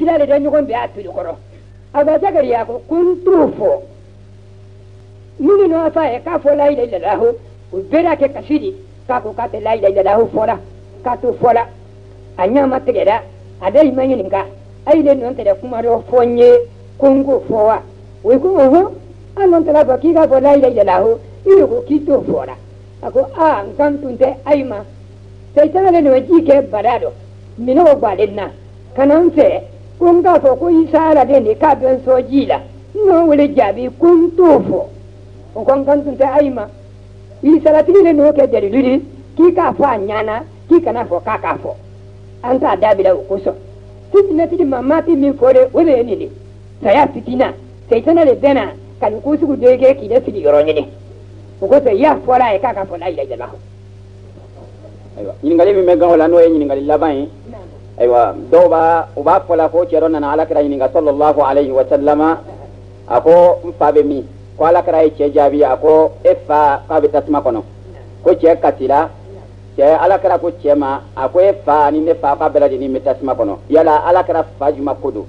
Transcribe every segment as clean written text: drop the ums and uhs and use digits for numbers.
ila le dan yugon be atu koro aba zakariya ko kuntu fo mini no afa e ka fo la ila ila lahu ubera ke kasidi ka ko ka te la ila ila lahu fora ka to fora anya mategeda adai manyi ninka ai le non te da kuma ro fonye kungu fowa we ko ho anon te la ba ki ka fo la ila ila lahu ilo ko kito fora ako a nkantunte aima seitana le no jike barado mino gbalenna kanan fe kun ka fo ko isara de ne ka ben so jila no wele jabi kun tofo o kon kantunte aima isara tile no ke jeri lidi ki ka fa nyana ki kana fo ka ka fo anta dabila ko so fitina tidi mamati min fore wele ni ni saya fitina seitana le dena kan ko su de ke ki da fidi yoronye ni ko so ya fora e ka ka fo la ila jala aywa ñingali mi mega wala no ñingali laban aywa doba o ba fola ko cero nana ala kira ñinga sallallahu alayhi wa sallama ako mfabe mi ko ala kira e ce jabi ako efa ka be tasma kono ko ce katila ce ala kira ko ce ma ako efa ni ne fa ka bela ni mi tasma kono yala ala kira fa juma kodo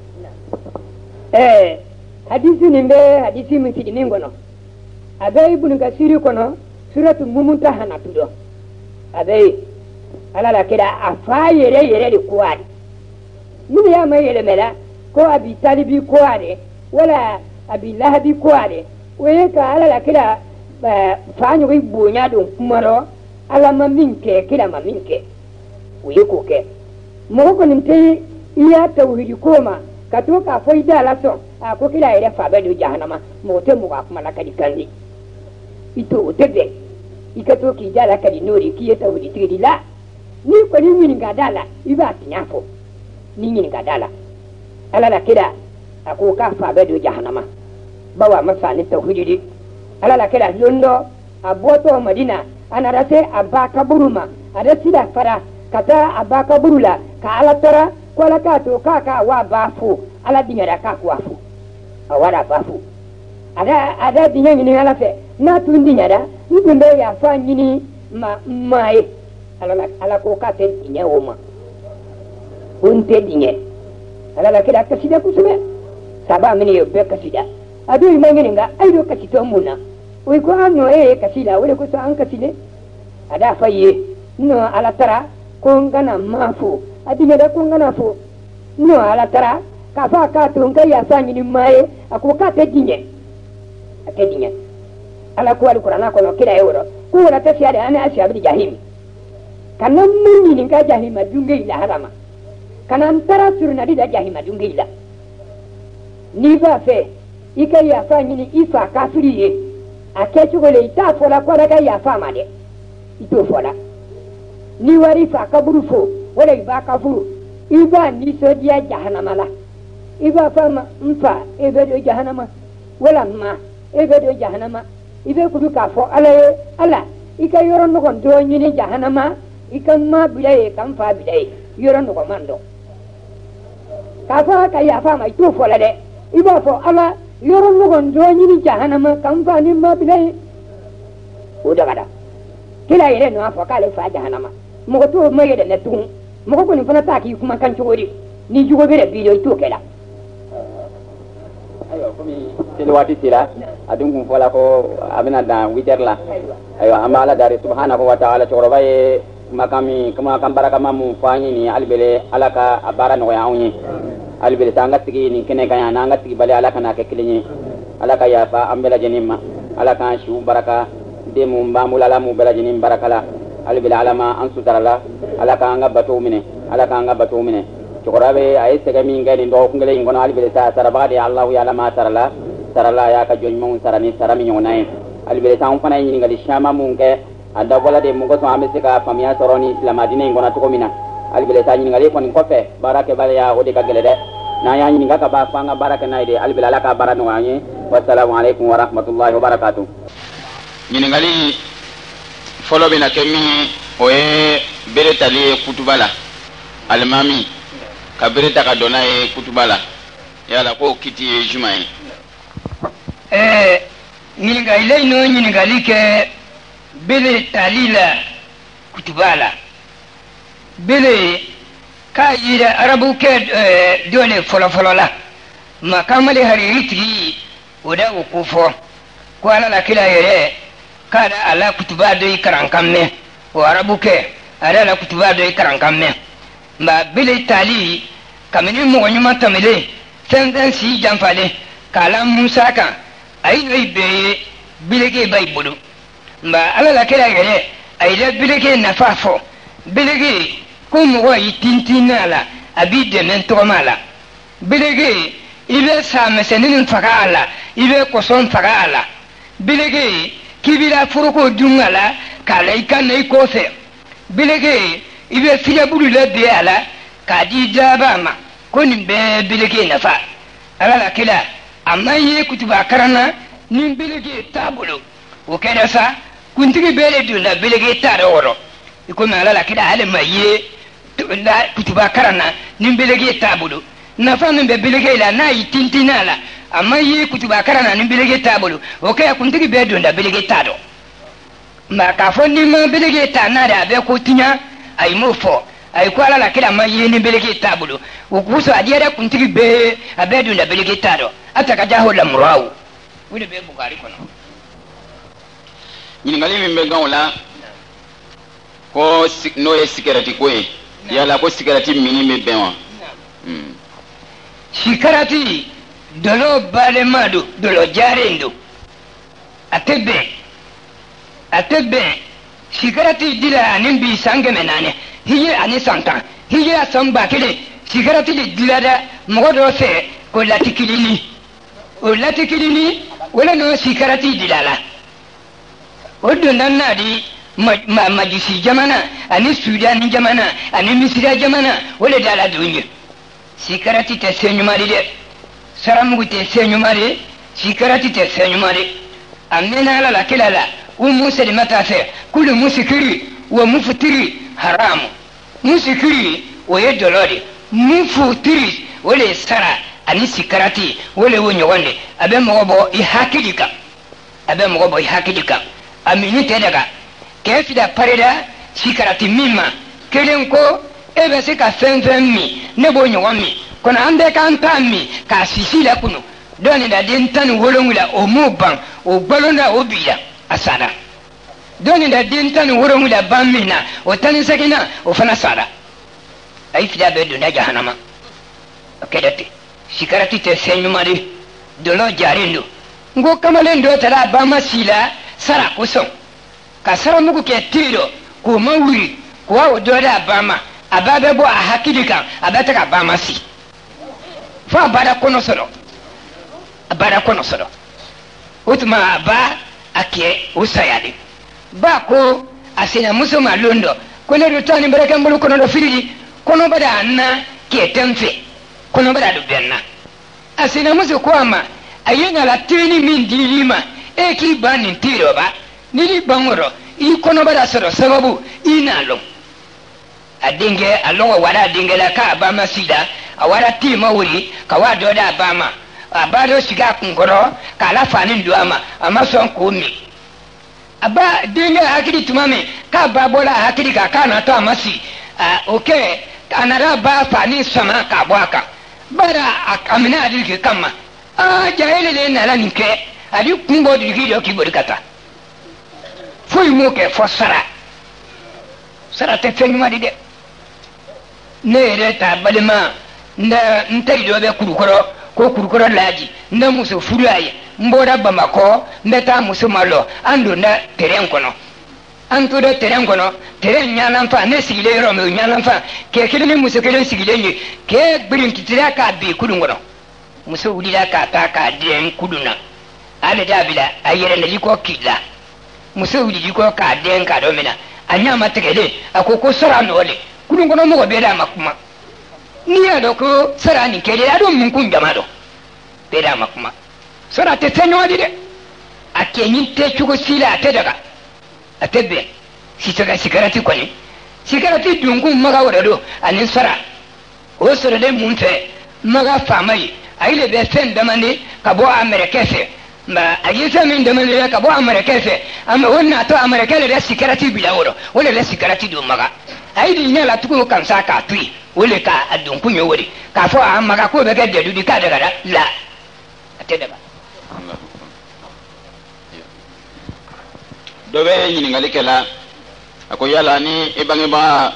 hadisi ni be hadisi mi tidi ni ngono abe ibn kasiri kono suratu mumtahana tudo abe ala la kira afa yere di kuwari mini ya mai yele mela ko abi talibi kuwari wala abi lahabi kuwari weye ka ala la kira fanyo wi bunya don kumaro ala maminke kira maminke weye ko ke mo ko ninte iya tauhidi koma ka to ka foida la so a ko kira yere fa be do jahannama mo te mo ka kuma la kadi kandi ito tebe ikato ki jala kadi nori ki tauhidi tiri la ni ko ni nyini gadala iba tinyafo ni nyini gadala ala la kida ako ka fa be do jahannama bawa masani tauhidi ala la kida londo aboto madina ana rase abaka buruma ada sida fara kata abaka burula ka ala tara ko la ka to ka wa bafu ala dinyara ka ko afu awara bafu ada dinya nyini ala fe na tu dinyara ndumbe ya fa nyini mai ala ko ka te dinya woma kunte dinya ala la kida kasida kusume saba mini yo be kasida adu imangini nga aido kasito muna we ko anno kasida wele ko an kaside ada faye no ala tara ko ngana mafu adinya da ko ngana fu no ala tara ka fa ka to ngai ya sanyi ni mai ako ka te dinya ate dinya ala ko alqur'ana ko no kida euro ko wala ta fiade ana ashabi jahim kanan murni ni ka jahima dunga ila harama kanan tara surna di da jahima dunga ila ni ba fe ika ya fa ni ifa kafiri ye akechu gole ita fola kwa da ya fa ma de ito fola ni wari fa kaburu fo wala iba kafuru iba ni so dia jahannama la iba fa ma mfa ebe do jahannama wala ma ebe do jahannama ibe kudu ka fo ala ika yoro no kon do ni jahannama ikan ma bilaye kan fa bilaye yoro no ko mando ka fa ka ya fa ma ito fola de iba fo ala yoro no kon do ni jahannama kan fa ni ma bilaye o daga da kila yere no afo ka le fa jahannama mo ko to mo yede ne tun mo ko ni fana ta ki kuma kan chogori ni jugo bere bidio to kela ayo komi tele wati tila adun kun fola ko abina da witer la ayo amala dari subhanahu wa ta'ala choroba ye makami kama kan baraka mamu fanyi ni albele alaka abara no yaunyi albele tanga tigi ni kene kanya nanga tigi bale alaka na ke kilinyi alaka ya fa ambela jenima alaka shu baraka demu mbamula la mu bela jenim barakala albele alama ansu tarala alaka anga bato mine chokorabe ay segami ngani ndo kungele ngono albele ta sarabade allah ya lama tarala ya ka jonmo sarani sarami nyonai albele ta on fana yin ngali shama munke anda wala de mungo so amese ka famia soroni islamadine ngona to komina albele ta yin ngali kon kofe barake bale ya ode ka gele de na ya yin ngaka ba fanga barake naide albele alaka barano wanye wassalamu alaikum wa rahmatullahi wa barakatuh yin ngali folo bina kemi oye bere tali kutubala almami kabere ta ka dona e kutubala yala ko kiti jumai nyinga ile no nyinga like bele talila kutubala bele ka yira arabu ke dole folo la makamali hariri tigi oda ukufo ko ala la kila yere kada ala kutuba do karankamme o arabu ke ala la kutuba do karankamme ba bile tali kamini mo nyuma tamile sendan si jamfale kala musa kan ay no ibe bile ke bay bulu ba ala la kila yere ay da bile ke nafafo bile ke ko mo yi tintina la abi de men to mala bile ke ibe sa mesenin faga ala ibe koson faga ala bilege kibira furuko dungala kala ikanne ikose bilege ibe fiya bulu le be ala kadi daba ma koni be bilege nafa ala la kila amma ye kutuba karana nin bilege tabulo o keda sa kuntigi bele dunda bilege taro woro iko me ala la kila ale maye la kutuba karana nin bilege tabulo nafa min be bilege la na yitintina la amma yi kutuba karana ni bilege tabulu okay kuntigi be donda bilege tado ma ka fo ni ma bilege ta na da be ko tinya ay mo fo ay ko ala la kila ma yi ni bilege tabulu o kuso adiara kuntigi be abe donda bilege tado ataka jaho la murawu wile be bukari kono ni ngali min be gawla ko no e sikarati ko yala ko sikarati mini me benwa sikarati dolo balemado dolo jarendo atebe sikarati dila anin bi sange menane hiye ani santa hiye asamba kile sikarati dila da mogodo se ko latikilini wala no sikarati dilala odo nanadi majisi jamana ani sudan jamana ani misira jamana wala dala dunye sikarati te senyumari de saramugu te senyumari sikarati te senyumari amena la kilala musa de matafe kulu musikiri wa mufutiri haramu musikiri wa yedolori mufutiri wale sara ani sikarati wale wonyo wande abe mogobo ihakidika amini te daga kefida pareda sikarati mima kelenko ebe se ka fɛn mi ne b'o ɲɔgɔn mi kono an bɛɛ k'an ta mi k'a sisi la kunu dɔɔni da den 17 o m'o ban o gbalonda o bila a sara dɔɔni da den 17 ban min na o 12 o fana sara a yi fida bɛɛ donda jahanama o kɛra ten sikarati tɛ fɛn ɲuman de dɔlɔ jaren don n ko kamalen dɔ taara a ba ma si la sara kosɔn ka saramugu kɛ tiri dɔ k'o ma wuli k'o o dɔ da a ba ma ababe bo ahakili kan abata ka ba masi fa bada kono soro utuma ba ake usayade ba ko asina muso malondo ko le rutani baraka mbulu kono do firidi kono bada anna ke temfe kono bada do benna asina muso ko ama ayena la tini min dilima e ki bani tiro ba nili bangoro I kono bada soro sababu inalo adinge alongo wala dinge la ka bama sida awara ti mawuri ka wa do da bama abado siga kungoro ka la fani duama amason ko mi aba dinge hakiri tumame ka babola hakiri ka kana to amasi okay anara ba fani sama ka bwaka bara amina adilke kama jahele le na la ninke adi kumbo digi do ki bodikata foi mo ke fosara sara te fenuma de ne reta balima nda ntai do be kurukoro laji nda muso furaye mbora bamako mbeta muso malo ando na terrain kono anto do terrain kono terrain nyana mfa ne sigile ro me nyana mfa ke kile muso kile sigile ni ke birin kitira ka bi kudungono muso ulila ka ta ka den kuduna ale dabila ayere ne liko kila muso ulili ko ka den ka do mina anya mategele akoko sara no le kudungono mo be da makuma ni ado ko sara ni kele ado mun kun jamado be da makuma sara te tanyo de akenyi te chugo sila te daga atebe sitaga sigarati kwani sigarati dungu maga wado anin sara o sara de mun fe maga famai aile be fen damane ka bo amerika fe ma ayisa min damane ka bo amerika fe amma wonna to amerika le sigarati bila woro wala le sigarati do maga aidi nyala tuko kansa ka tui wole ka adun kunyo wori ka fo amma ka ko be ga de du ka daga la ate daga do be ɲininkali kɛla a ko yala ni i bangebaga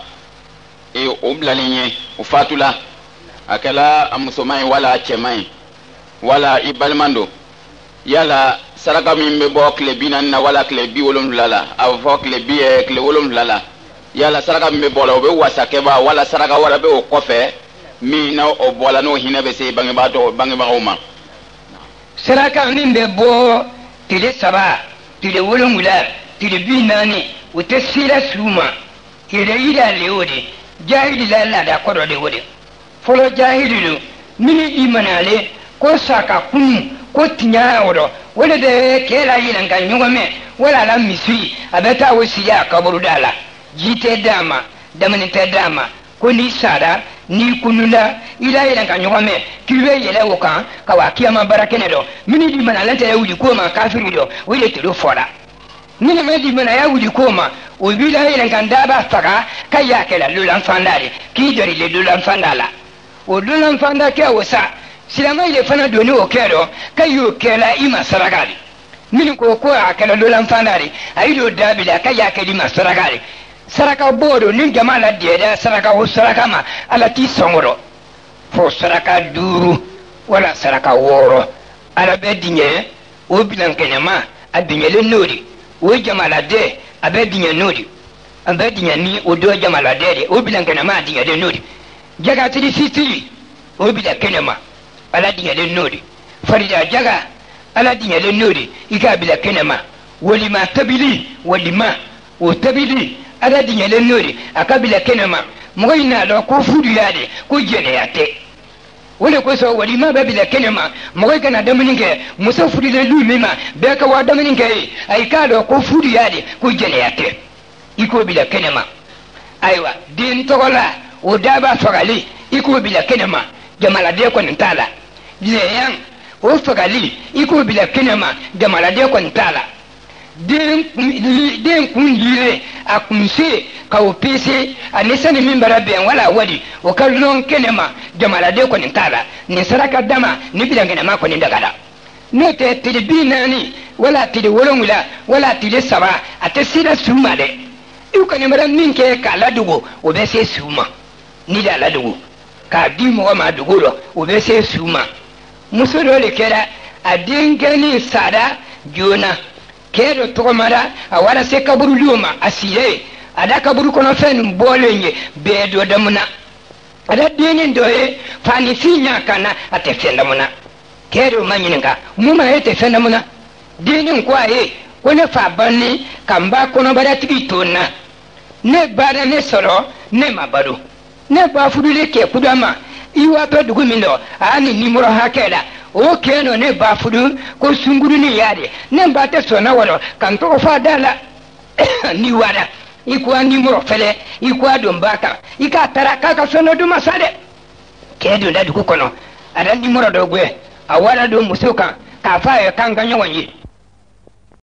o bilali ɲɛ o fatula a kɛla a musoman ye wala a cɛman ye wala i baliman don yala saraka min bɛ bɔ tile 40 na wala tile 70 la a bɛ fɔ tile 70 la yala saraka min bɛ bɔ la o bɛ wasakɛba wala saraka wɛrɛ bɛ o kɔfɛ min na o bɔla n'o hinɛ bɛ se bangebagaw ma. saraka min bɛ bɔ tile 3 tile 7 tile 40 o tɛ sira su ma yɛrɛ yira le o de jahili la laada kɔrɔ de o de fɔlɔ jahili don mini i manale ko saka kunu ko tiɲɛ yɔrɔ o de bɛ kɛ la yɛlɛn ka ɲɔgɔn mɛn wala la misi a bɛ taa o sigi a kaburu da la ji tɛ d'a ma damani tɛ d'a ma ko n'i sara n'i kunula i la yɛlɛn ka ɲɔgɔn mɛn k'i bɛ yɛlɛ o kan ka wa kiyama baara kɛnɛ dɔ mini di manalen tɛ wuli ko ma kafiri dɔ o de toro fɔra mini ma di manaya wuli ko ma o b'i la yɛlɛn ka daba faga ka y'a kɛla dolanfanda de k'i jɔri le dolanfanda la o dolanfanda kɛ o sa silamɛ de fana doni o kɛ dɔ ka y'o kɛla i ma saraka de minnu ko a kɛla dolanfanda de a yi do dabila ka y'a kɛli ma saraka de saraka bɔ do ni jama la dɛdɛ saraka o saraka ma ala t'i sɔngɔrɔ fo saraka 5 wala saraka 6 ala bɛ diɲɛ o bilan kɛnɛma a diɲɛlen n'o de o jamaladen a bɛ diɲɛ n'o de a bɛ diɲɛ ni o dɔ jamaladen de o bilan kɛnɛma a diɲɛlen n'o de jagatiri fitiri o bilan kɛnɛma ala diɲɛlen n'o de farida jaga ala diɲɛlen n'o de i k'a bila kɛnɛma walima tabili walima o tabili ala diɲɛlen n'o de a ka bila kɛnɛma mɔgɔ in n'a dɔn ko fuduya de ko jɛnɛya tɛ o de kosɔn walima bɛ bila kɛnɛma mɔgɔ kana dumuni kɛ muso fudulen du min ma bɛɛ ka waa dumuni kɛ ye a i k'a dɔn ko fuduya de ko jɛnɛya tɛ i k'o bila kɛnɛma ayiwa den tɔgɔ la o daba fagali i k'o bila kɛnɛma jamaladen kɔni t'a la lɛyan o fagali i k'o bila kɛnɛma jamaladen kɔni t'a la den kun yire a kun se ka o pese ani sani min bara bɛn wala wadi o ka lɔn kɛnɛma jamaladen kɔni t'a la nin saraka dama ni bilan kɛnɛma kɔni dagara n'o tɛ tile 40 wala tile 7 wala tile 3 a tɛ sera su ma dɛ i kɔni bara min kɛ k'a ladogo o bɛ se su ma ni da ladogo k'a di mɔgɔ ma dogo rɔ o bɛ se su ma muso dɔ de kɛra a denkɛnin sara joona kɛ dɔ tɔgɔmara a wara se kaburuliw ma a sire a da kaburu kɔnɔ fɛn nin bɔlen ye bɛɛ dɔ damuna a da dennin dɔ ye fanifin y'a kan na a tɛ fɛn damuna kɛ dɔ ma ɲininka mun ma e tɛ fɛn damuna dennin ko a ye ko ne fa banni ka n ba kɔnɔbaratigi to n na ne baara ne sɔrɔ ne ma balo ne ba fudulen kɛ kuda ma i wa bɛ dugu min dɔ a ni nimɔrɔ hakɛ la o kɛ nɔ ne ba fudu ko sungurunin y'a de ne ba tɛ sɔnna wɔlɔ ka n tɔgɔ fɔ a da la ni wara i ko a nimɔrɔ fɛlɛ i ko a don ba kan i k'a taara k'a ka fɛn dɔ d'u ma sa dɛ kɛ don da dugu kɔnɔ a da nimɔrɔ dɔ gɛn a wara don muso kan k'a fɔ a ye k'an ka ɲɔgɔn ye